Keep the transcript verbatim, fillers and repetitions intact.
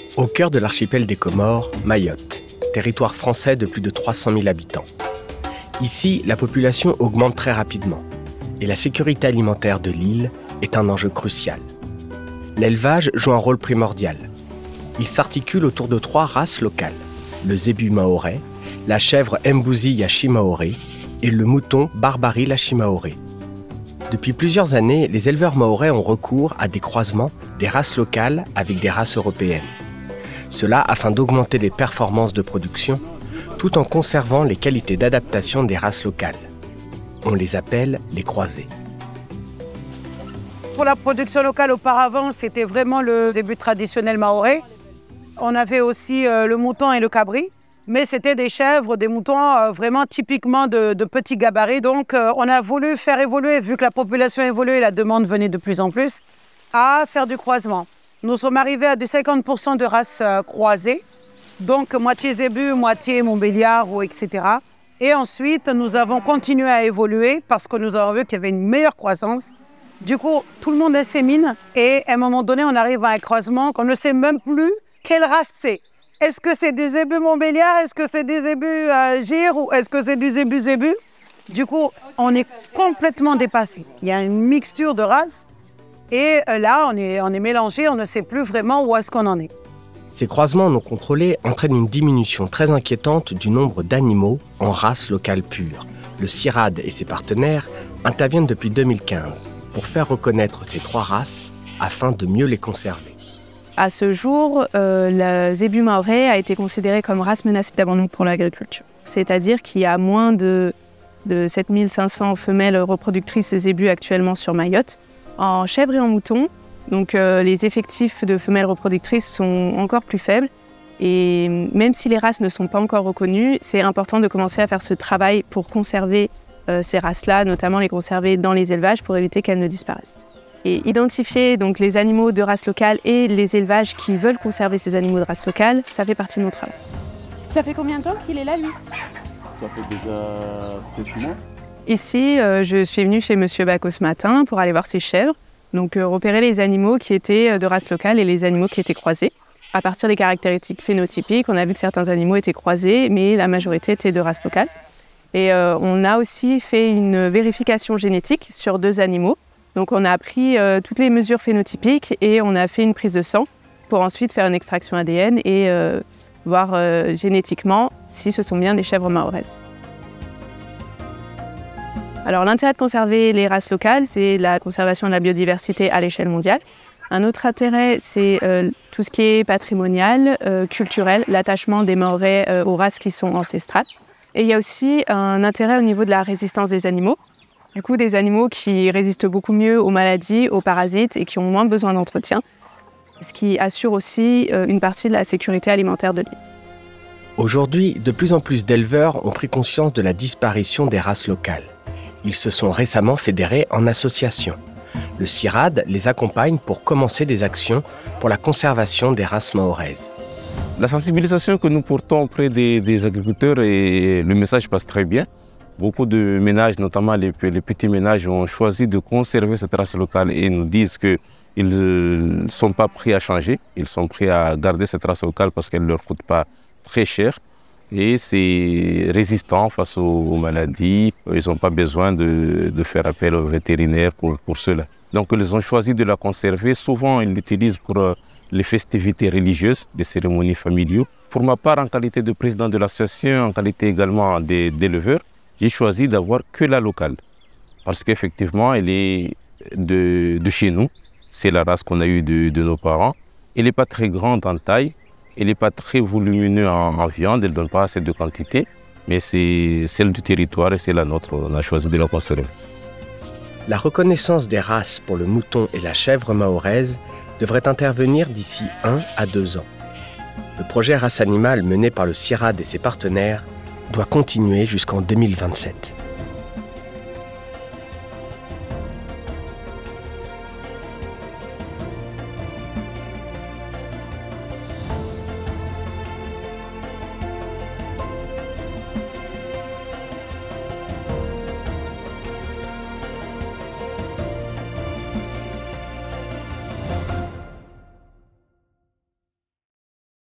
Au cœur de l'archipel des Comores, Mayotte, territoire français de plus de trois cent mille habitants. Ici, la population augmente très rapidement et la sécurité alimentaire de l'île est un enjeu crucial. L'élevage joue un rôle primordial. Il s'articule autour de trois races locales, le zébu mahorais, la chèvre Mbuzi Yashi maoré et le mouton Barbari Lashi maoré. Depuis plusieurs années, les éleveurs mahorais ont recours à des croisements des races locales avec des races européennes. Cela afin d'augmenter les performances de production, tout en conservant les qualités d'adaptation des races locales. On les appelle les croisés. Pour la production locale, auparavant, c'était vraiment le zébu traditionnel mahorais. On avait aussi euh, le mouton et le cabri, mais c'était des chèvres, des moutons euh, vraiment typiquement de, de petits gabarits. Donc euh, on a voulu faire évoluer, vu que la population évoluait et la demande venait de plus en plus, à faire du croisement. Nous sommes arrivés à des cinquante pour cent de races euh, croisées, donc moitié zébu, moitié montbéliard, ou et cetera. Et ensuite, nous avons continué à évoluer parce que nous avons vu qu'il y avait une meilleure croissance. Du coup, tout le monde insémine et à un moment donné, on arrive à un croisement qu'on ne sait même plus quelle race c'est. Est-ce que c'est du zébu montbéliard, est-ce que c'est du zébu euh, gir ou est-ce que c'est du zébu zébu? Du coup, on est complètement dépassé. Il y a une mixture de races et euh, là, on est, on est mélangé, on ne sait plus vraiment où est-ce qu'on en est. Ces croisements non contrôlés entraînent une diminution très inquiétante du nombre d'animaux en race locale pure. Le CIRAD et ses partenaires interviennent depuis deux mille quinze pour faire reconnaître ces trois races afin de mieux les conserver. À ce jour, euh, le zébu mahorais a été considéré comme race menacée d'abandon pour l'agriculture. C'est-à-dire qu'il y a moins de, de sept mille cinq cents femelles reproductrices zébus actuellement sur Mayotte. En chèvre et en mouton, donc euh, les effectifs de femelles reproductrices sont encore plus faibles. Et même si les races ne sont pas encore reconnues, c'est important de commencer à faire ce travail pour conserver euh, ces races-là, notamment les conserver dans les élevages pour éviter qu'elles ne disparaissent. Et identifier donc les animaux de race locale et les élevages qui veulent conserver ces animaux de race locale, ça fait partie de mon travail. Ça fait combien de temps qu'il est là, lui? Ça fait déjà sept mois. Ici, euh, je suis venue chez Monsieur Bacot ce matin pour aller voir ses chèvres. Donc euh, repérer les animaux qui étaient de race locale et les animaux qui étaient croisés. À partir des caractéristiques phénotypiques, on a vu que certains animaux étaient croisés, mais la majorité étaient de race locale. Et euh, on a aussi fait une vérification génétique sur deux animaux. Donc on a pris euh, toutes les mesures phénotypiques et on a fait une prise de sang pour ensuite faire une extraction A D N et euh, voir euh, génétiquement si ce sont bien des chèvres mahoraises. Alors l'intérêt de conserver les races locales, c'est la conservation de la biodiversité à l'échelle mondiale. Un autre intérêt, c'est euh, tout ce qui est patrimonial, euh, culturel, l'attachement des Mahorais euh, aux races qui sont ancestrales. Et il y a aussi un intérêt au niveau de la résistance des animaux. Du coup, des animaux qui résistent beaucoup mieux aux maladies, aux parasites et qui ont moins besoin d'entretien, ce qui assure aussi euh, une partie de la sécurité alimentaire de l'île. Aujourd'hui, de plus en plus d'éleveurs ont pris conscience de la disparition des races locales. Ils se sont récemment fédérés en association. Le CIRAD les accompagne pour commencer des actions pour la conservation des races mahoraises. La sensibilisation que nous portons auprès des, des agriculteurs, et le message passe très bien. Beaucoup de ménages, notamment les, les petits ménages, ont choisi de conserver cette race locale et nous disent qu'ils ne sont pas prêts à changer. Ils sont prêts à garder cette race locale parce qu'elle ne leur coûte pas très cher. Et c'est résistant face aux, aux maladies. Ils n'ont pas besoin de, de faire appel aux vétérinaires pour, pour cela. Donc ils ont choisi de la conserver. Souvent, ils l'utilisent pour euh, les festivités religieuses, les cérémonies familiales. Pour ma part, en qualité de président de l'association, en qualité également d'éleveur, j'ai choisi d'avoir que la locale. Parce qu'effectivement, elle est de, de chez nous. C'est la race qu'on a eue de, de nos parents. Elle n'est pas très grande en taille. Elle n'est pas très volumineuse en, en viande. Elle ne donne pas assez de quantité. Mais c'est celle du territoire et c'est la nôtre. On a choisi de la conserver. La reconnaissance des races pour le mouton et la chèvre mahoraise devrait intervenir d'ici un à deux ans. Le projet Race Animale mené par le CIRAD et ses partenaires doit continuer jusqu'en deux mille vingt-sept.